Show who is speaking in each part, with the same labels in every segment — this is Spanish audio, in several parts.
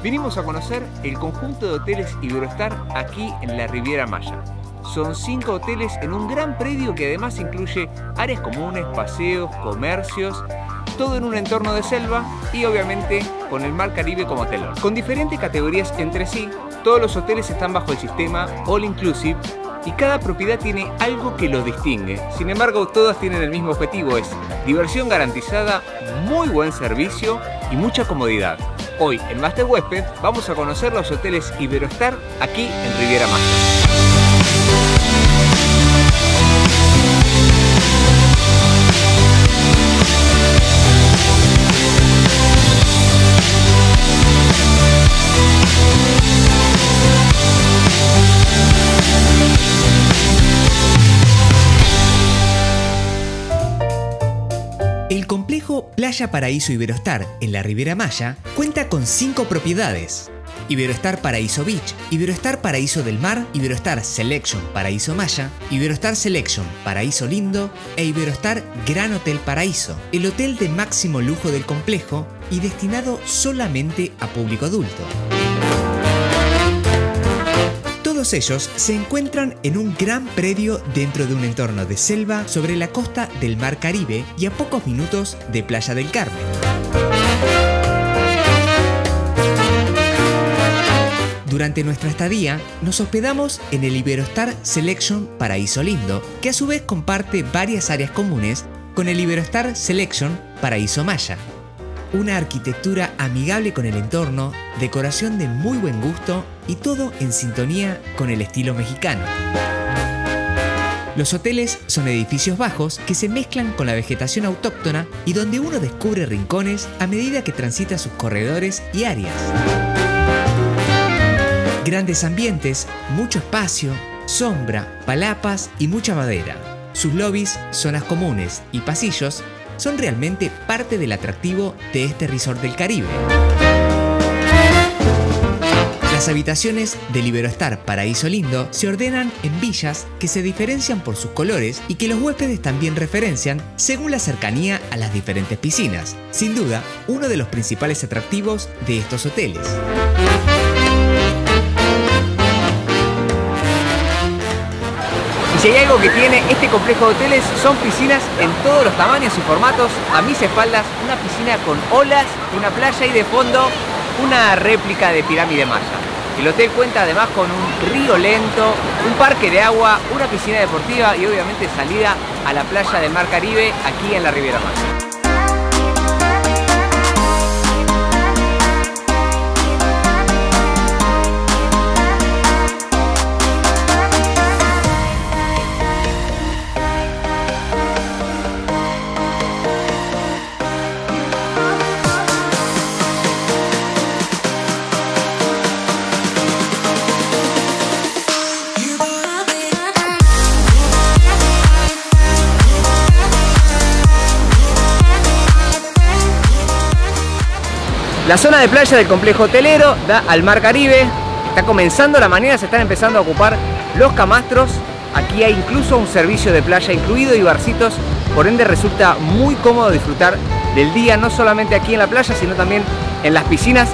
Speaker 1: Vinimos a conocer el conjunto de hoteles Iberostar aquí en la Riviera Maya. Son 5 hoteles en un gran predio que además incluye áreas comunes, paseos, comercios, todo en un entorno de selva y obviamente con el mar Caribe como telón. Con diferentes categorías entre sí, todos los hoteles están bajo el sistema All Inclusive y cada propiedad tiene algo que los distingue. Sin embargo, todas tienen el mismo objetivo, es diversión garantizada, muy buen servicio y mucha comodidad. Hoy en Master Huésped vamos a conocer los hoteles Iberostar aquí en Riviera Maya.
Speaker 2: El complejo Playa Paraíso Iberostar en la Riviera Maya cuenta con 5 propiedades: Iberostar Paraíso Beach, Iberostar Paraíso del Mar, Iberostar Selection Paraíso Maya, Iberostar Selection Paraíso Lindo e Iberostar Gran Hotel Paraíso, el hotel de máximo lujo del complejo y destinado solamente a público adulto. Todos ellos se encuentran en un gran predio dentro de un entorno de selva sobre la costa del Mar Caribe y a pocos minutos de Playa del Carmen. Durante nuestra estadía nos hospedamos en el Iberostar Selection Paraíso Lindo, que a su vez comparte varias áreas comunes con el Iberostar Selection Paraíso Maya. Una arquitectura amigable con el entorno, decoración de muy buen gusto y todo en sintonía con el estilo mexicano. Los hoteles son edificios bajos que se mezclan con la vegetación autóctona y donde uno descubre rincones a medida que transita sus corredores y áreas. Grandes ambientes, mucho espacio, sombra, palapas y mucha madera. Sus lobbies, zonas comunes y pasillos son realmente parte del atractivo de este resort del Caribe. Las habitaciones del Iberostar Paraíso Lindo se ordenan en villas que se diferencian por sus colores y que los huéspedes también referencian según la cercanía a las diferentes piscinas. Sin duda, uno de los principales atractivos de estos hoteles.
Speaker 1: Si hay algo que tiene este complejo de hoteles son piscinas en todos los tamaños y formatos. A mis espaldas una piscina con olas, una playa y de fondo una réplica de pirámide maya. El hotel cuenta además con un río lento, un parque de agua, una piscina deportiva y obviamente salida a la playa del Mar Caribe aquí en la Riviera Maya. La zona de playa del complejo hotelero da al Mar Caribe. Está comenzando la mañana, se están empezando a ocupar los camastros. Aquí hay incluso un servicio de playa incluido y barcitos. Por ende resulta muy cómodo disfrutar del día, no solamente aquí en la playa, sino también en las piscinas.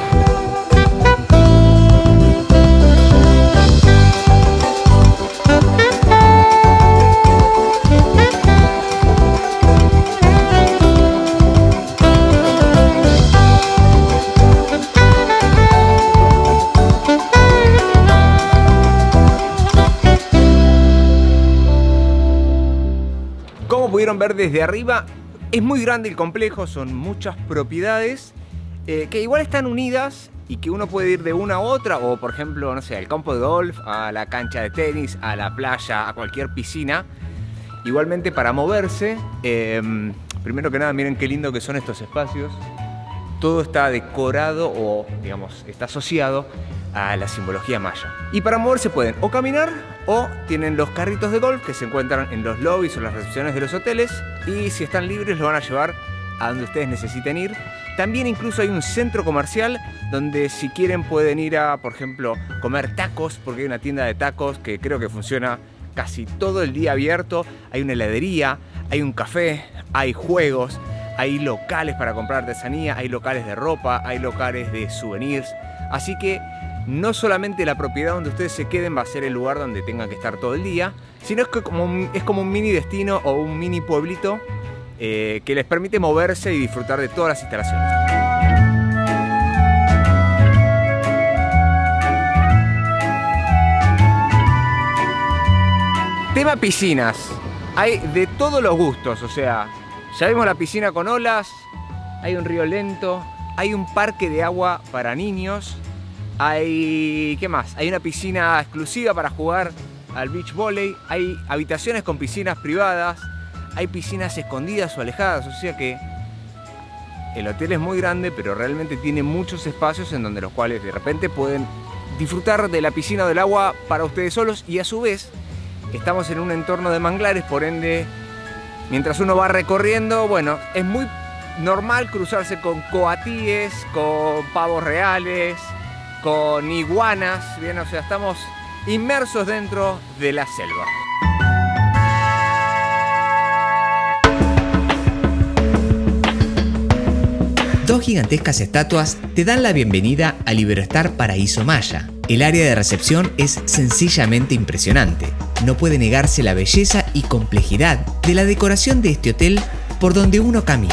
Speaker 1: Como pudieron ver desde arriba, es muy grande el complejo, son muchas propiedades que igual están unidas y que uno puede ir de una a otra, o por ejemplo, no sé, al campo de golf, a la cancha de tenis, a la playa, a cualquier piscina. Igualmente para moverse, primero que nada miren qué lindo que son estos espacios. Todo está decorado o digamos está asociado a la simbología maya. Y para moverse pueden o caminar o tienen los carritos de golf que se encuentran en los lobbies o las recepciones de los hoteles y si están libres lo van a llevar a donde ustedes necesiten ir. También incluso hay un centro comercial donde si quieren pueden ir a, por ejemplo, comer tacos, porque hay una tienda de tacos que creo que funciona casi todo el día abierto. Hay una heladería, hay un café, hay juegos, hay locales para comprar artesanía, hay locales de ropa, hay locales de souvenirs. Así que no solamente la propiedad donde ustedes se queden va a ser el lugar donde tengan que estar todo el día, sino que es como un mini destino o un mini pueblito que les permite moverse y disfrutar de todas las instalaciones. Tema piscinas. Hay de todos los gustos, o sea, ya vimos la piscina con olas, hay un río lento, hay un parque de agua para niños, hay... ¿qué más? Hay una piscina exclusiva para jugar al beach volley, hay habitaciones con piscinas privadas, hay piscinas escondidas o alejadas, o sea que el hotel es muy grande, pero realmente tiene muchos espacios en donde los cuales de repente pueden disfrutar de la piscina o del agua para ustedes solos, y a su vez estamos en un entorno de manglares, por ende, mientras uno va recorriendo, bueno, es muy normal cruzarse con coatíes, con pavos reales, con iguanas, bien, o sea, estamos inmersos dentro de la selva.
Speaker 2: Dos gigantescas estatuas te dan la bienvenida al Iberostar Paraíso Maya. El área de recepción es sencillamente impresionante. No puede negarse la belleza y complejidad de la decoración de este hotel por donde uno camine.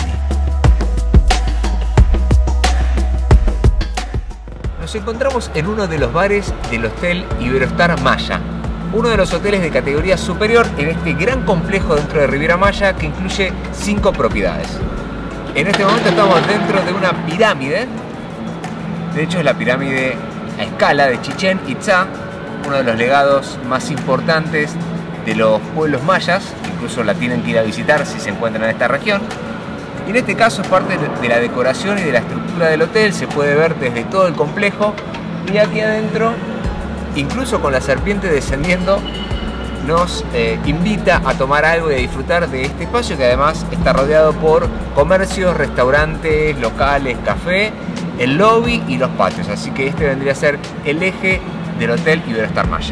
Speaker 1: Nos encontramos en uno de los bares del Hotel Iberostar Maya, uno de los hoteles de categoría superior en este gran complejo dentro de Riviera Maya que incluye 5 propiedades. En este momento estamos dentro de una pirámide, de hecho es la pirámide a escala de Chichén Itzá, uno de los legados más importantes de los pueblos mayas, incluso la tienen que ir a visitar si se encuentran en esta región. Y en este caso es parte de la decoración y de la estructura del hotel, se puede ver desde todo el complejo, y aquí adentro, incluso con la serpiente descendiendo, nos invita a tomar algo y a disfrutar de este espacio que además está rodeado por comercios, restaurantes, locales, café, el lobby y los patios. Así que este vendría a ser el eje del Hotel Iberostar Maya.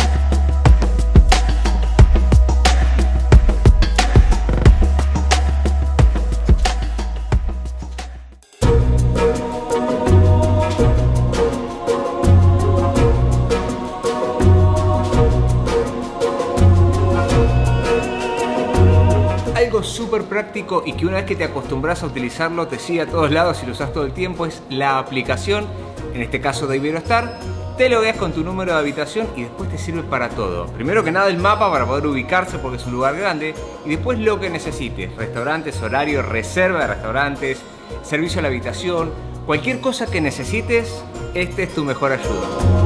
Speaker 1: Algo súper práctico y que una vez que te acostumbras a utilizarlo te sigue a todos lados y lo usas todo el tiempo es la aplicación, en este caso de Iberostar. Te logueas con tu número de habitación y después te sirve para todo. Primero que nada el mapa para poder ubicarse porque es un lugar grande, y después lo que necesites, restaurantes, horarios, reserva de restaurantes, servicio a la habitación, cualquier cosa que necesites, este es tu mejor ayuda.